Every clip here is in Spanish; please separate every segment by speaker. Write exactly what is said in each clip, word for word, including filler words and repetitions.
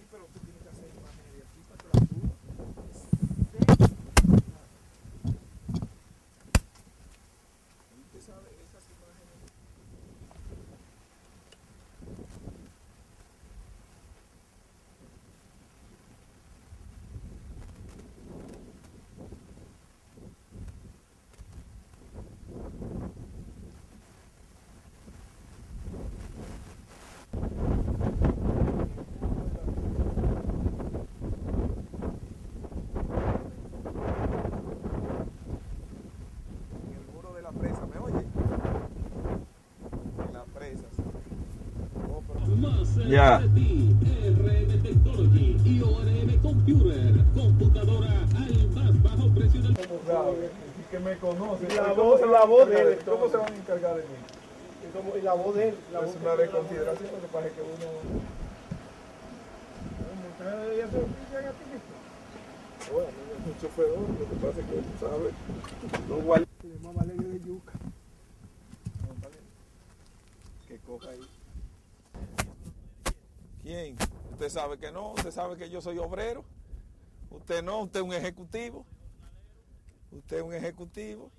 Speaker 1: pero tú tienes que hacer imágenes de aquí para que la suba. Usted sabe, esas imágenes. En el muro de la presa, ¿me oye? En las presas. Oh, pero...
Speaker 2: Más cerca
Speaker 3: Ya.
Speaker 2: de ti, R M Technology y O R M Computer, computadora al más bajo precio del
Speaker 1: ¿Cómo sabe? Y que me conoce.
Speaker 4: Y la
Speaker 1: ¿Cómo
Speaker 4: voz-
Speaker 1: se
Speaker 4: la
Speaker 1: van a
Speaker 4: voz
Speaker 1: encargar
Speaker 4: de
Speaker 1: de
Speaker 4: él,
Speaker 1: mí? ¿Cómo
Speaker 4: todo.
Speaker 1: se van a encargar de mí?
Speaker 4: Y, como, y la voz de él. La voz
Speaker 1: Es
Speaker 4: de
Speaker 1: una
Speaker 4: él,
Speaker 1: desconsideración, lo que pasa es que uno...
Speaker 4: Ustedes ya se ofician a ti mismo.
Speaker 1: Bueno, es un chofer, lo que pasa es que tú sabes, no guarda.
Speaker 4: El más alegre de yuca.
Speaker 1: Que coja ahí. ¿Quién? Usted sabe que no, usted sabe que yo soy obrero. Usted no, usted es un ejecutivo. Usted es un ejecutivo.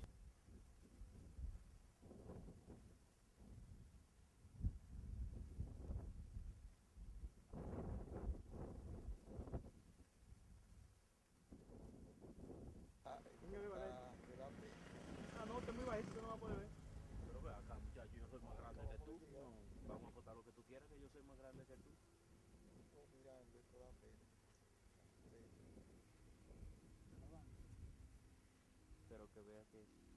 Speaker 4: Ah, no, usted muy bajito, usted no va a poder ver.
Speaker 5: Pero ve acá, muchacho, yo soy más grande que tú. No, vamos a votar lo que tú quieras, que yo soy más grande que tú. Pero que vea que